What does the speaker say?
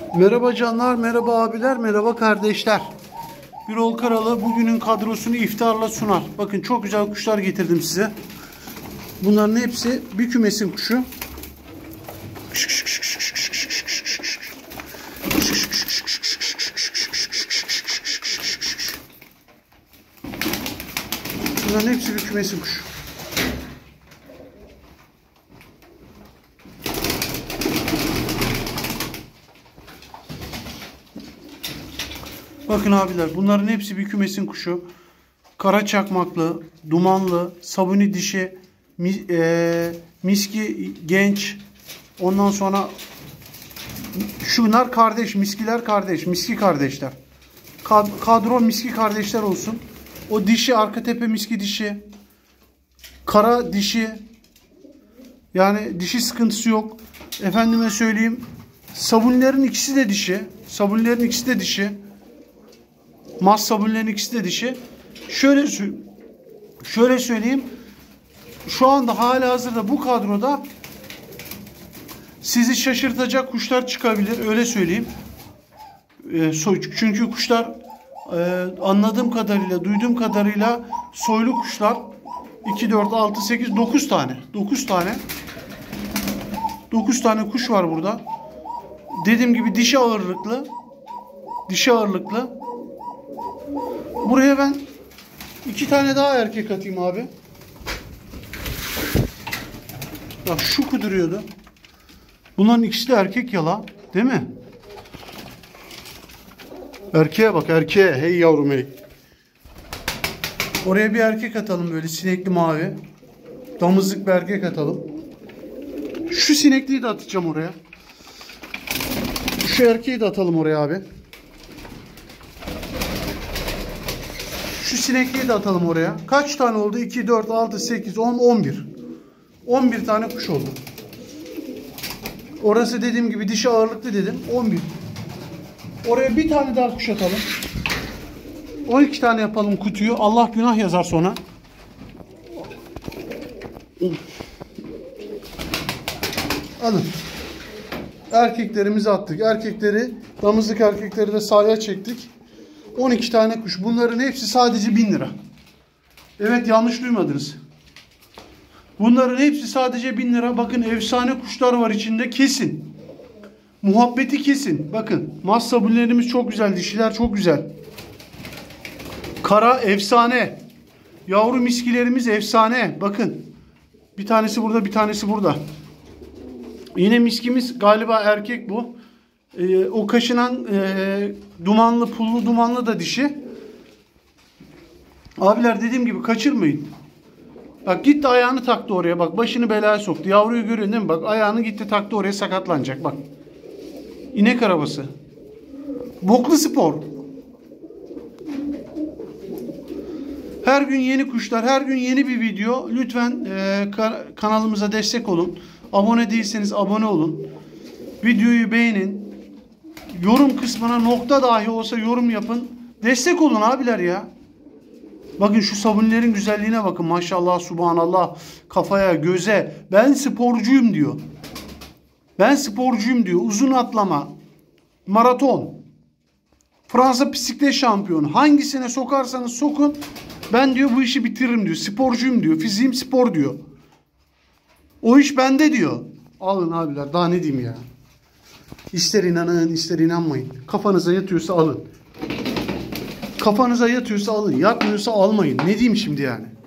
Merhaba canlar, merhaba abiler, merhaba kardeşler. Birol Karalı bugünün kadrosunu iftarla sunar. Bakın çok güzel kuşlar getirdim size. Bunların hepsi bir kümesin kuşu. Bunların hepsi bir kümesin kuşu. Bakın abiler, bunların hepsi bir kümesin kuşu. Kara çakmaklı, dumanlı, sabuni dişi, miski genç. Ondan sonra şunlar kardeş, miskiler kardeş, miski kardeşler. Kadro miski kardeşler olsun. O dişi, arka tepe miski dişi. Kara dişi. Yani dişi sıkıntısı yok. Efendime söyleyeyim. Sabunilerin ikisi de dişi. Sabunilerin ikisi de dişi. Mas sabunların ikisi de dişi. Şöyle söyleyeyim. Şu anda halihazırda bu kadroda sizi şaşırtacak kuşlar çıkabilir. Öyle söyleyeyim. Çünkü kuşlar anladığım kadarıyla, duyduğum kadarıyla soylu kuşlar. 2, 4, 6, 8, 9 tane. 9 tane. 9 tane kuş var burada. Dediğim gibi dişi ağırlıklı. Dişi ağırlıklı. Buraya ben 2 tane daha erkek atayım abi. Bak şu kuduruyordu. Bunların ikisi de erkek yala. Değil mi? Erkeğe bak, erkeğe. Hey yavrum hey. Oraya bir erkek atalım, böyle sinekli mavi. Damızlık bir erkek atalım. Şu sinekliyi de atacağım oraya. Şu erkeği de atalım oraya abi. Şu sinekliği de atalım oraya. Kaç tane oldu? 2, 4, 6, 8, 10, 11. 11 tane kuş oldu. Orası dediğim gibi dişi ağırlıklı dedim. 11. Oraya bir tane daha kuş atalım. 12 tane yapalım kutuyu. Allah günah yazar sonra. Alın. Erkeklerimizi attık. Erkekleri, damızlık erkekleri de sahaya çektik. 12 tane kuş. Bunların hepsi sadece 1000 lira. Evet, yanlış duymadınız. Bunların hepsi sadece 1000 lira. Bakın efsane kuşlar var içinde, kesin. Muhabbeti kesin. Bakın mas sabunlarımız çok güzel. Dişiler çok güzel. Kara efsane. Yavru miskilerimiz efsane. Bakın. Bir tanesi burada, bir tanesi burada. Yine miskimiz galiba erkek bu. O kaşınan dumanlı, pullu dumanlı da dişi. Abiler dediğim gibi kaçırmayın. Bak gitti ayağını taktı oraya. Bak başını belaya soktu. Yavruyu görüyorsun değil mi? Bak ayağını gitti taktı oraya, sakatlanacak. Bak. İnek arabası. Boklu spor. Her gün yeni kuşlar, her gün yeni bir video. Lütfen kanalımıza destek olun. Abone değilseniz abone olun. Videoyu beğenin. Yorum kısmına nokta dahi olsa yorum yapın. Destek olun abiler ya. Bakın şu sabunlerin güzelliğine bakın. Maşallah, subhanallah. Kafaya, göze. Ben sporcuyum diyor. Ben sporcuyum diyor. Uzun atlama. Maraton. Fransa bisiklet şampiyonu. Hangisine sokarsanız sokun. Ben diyor bu işi bitiririm diyor. Sporcuyum diyor. Fiziğim spor diyor. O iş bende diyor. Alın abiler. Daha ne diyeyim ya. İster inanın, ister inanmayın. Kafanıza yatıyorsa alın. Kafanıza yatıyorsa alın. Yatmıyorsa almayın. Ne diyeyim şimdi yani?